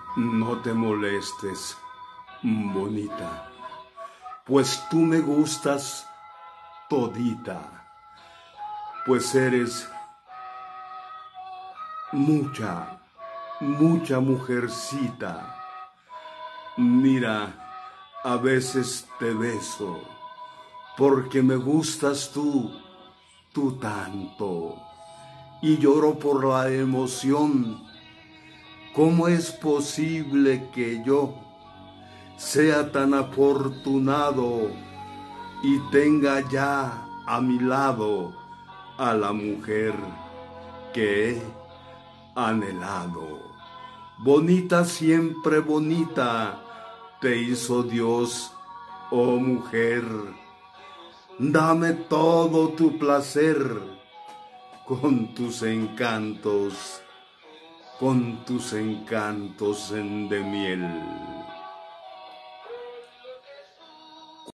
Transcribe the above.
No te molestes, bonita, pues tú me gustas todita, pues eres mucha, mucha mujercita. Mira, a veces te beso, porque me gustas tú tanto, y lloro por la emoción. ¿Cómo es posible que yo sea tan afortunado y tenga ya a mi lado a la mujer que he anhelado? Bonita, siempre bonita, te hizo Dios, oh mujer. Dame todo tu placer con tus encantos de miel.